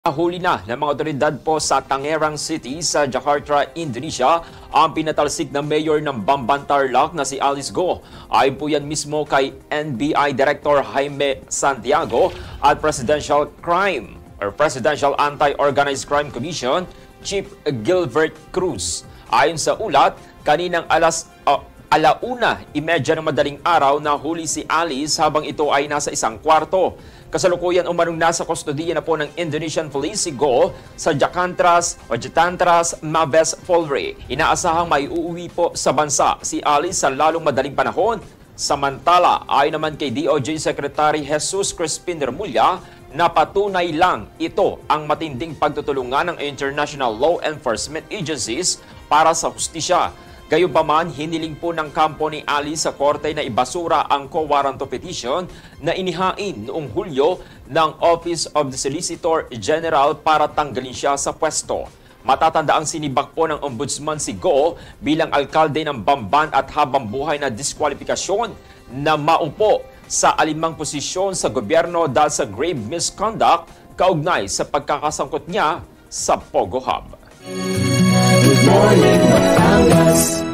Huli na ng mga otoridad po sa Tangerang City sa Jakarta, Indonesia ang pinatalsik na mayor ng Bamban Tarlac na si Alice Go. Ayon po yan mismo kay NBI Director Jaime Santiago at Presidential Anti-Organized Crime Commission Chief Gilbert Cruz. Ayon sa ulat, kaninang alauna-30 ng madaling araw na huli si Alice habang ito ay nasa isang kwarto. Kasalukuyan umanong nasa kustodiya na po ng Indonesian Police si Go sa Jatantras Mabes Polri. Inaasahang may uuwi po sa bansa si Alice sa lalong madaling panahon. Samantala, ayon naman kay DOJ Secretary Jesus Crispin Remulla, na patunay lang ito ang matinding pagtutulungan ng international law enforcement agencies para sa hustisya. Gayunpaman, hiniling po ng kampo ni Alice sa korte na ibasura ang co-warranto petition na inihain noong Hulyo ng Office of the Solicitor General para tanggalin siya sa pwesto. Matatanda ang sinibak po ng Ombudsman si Go bilang alkalde ng Bamban at habang buhay na diskwalifikasyon na maupo sa alimang posisyon sa gobyerno dahil sa grave misconduct kaugnay sa pagkakasangkot niya sa Pogo Hub. Good morning, Batangas.